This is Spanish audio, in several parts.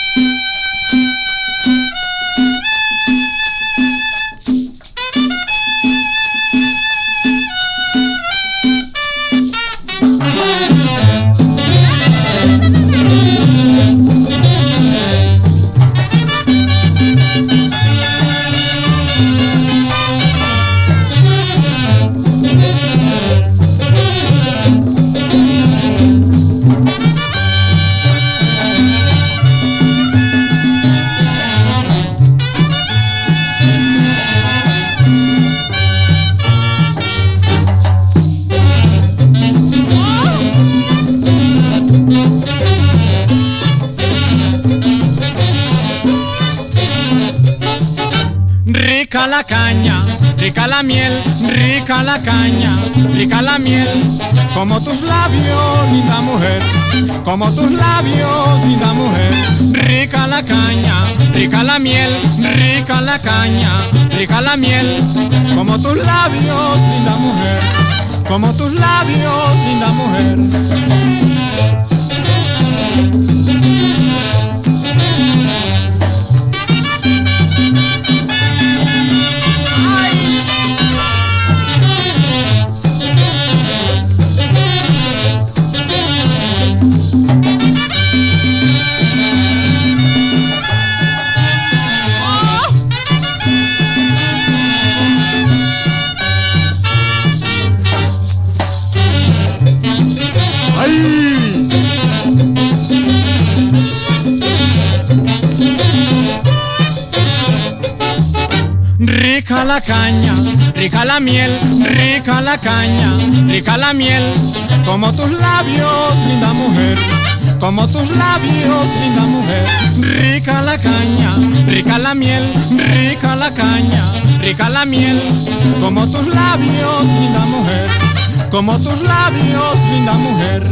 Rica la caña, rica la miel, rica la caña, rica la miel, como tus labios, linda mujer, como tus labios, linda mujer. Rica la caña, rica la miel, rica la caña, rica la miel, como tus labios, linda mujer, como tus labios, linda mujer. Rica la caña, rica la miel, rica la caña, rica la miel, como tus labios, linda mujer, como tus labios, linda mujer. Rica la caña, rica la miel, rica la caña, rica la miel, como tus labios, linda mujer, como tus labios, linda mujer.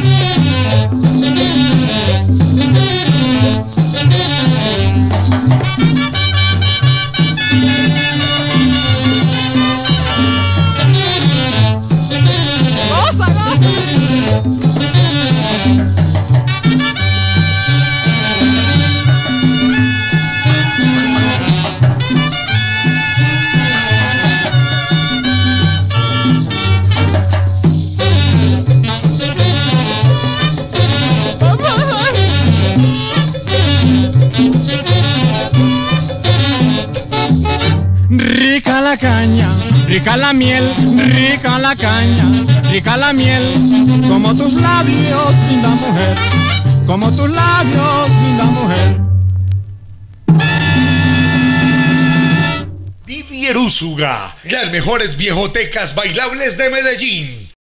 Rica la caña, rica la miel, rica la caña, rica la miel, como tus labios, linda mujer, como tus labios, linda mujer. Didier Úsuga, las mejores viejotecas bailables de Medellín.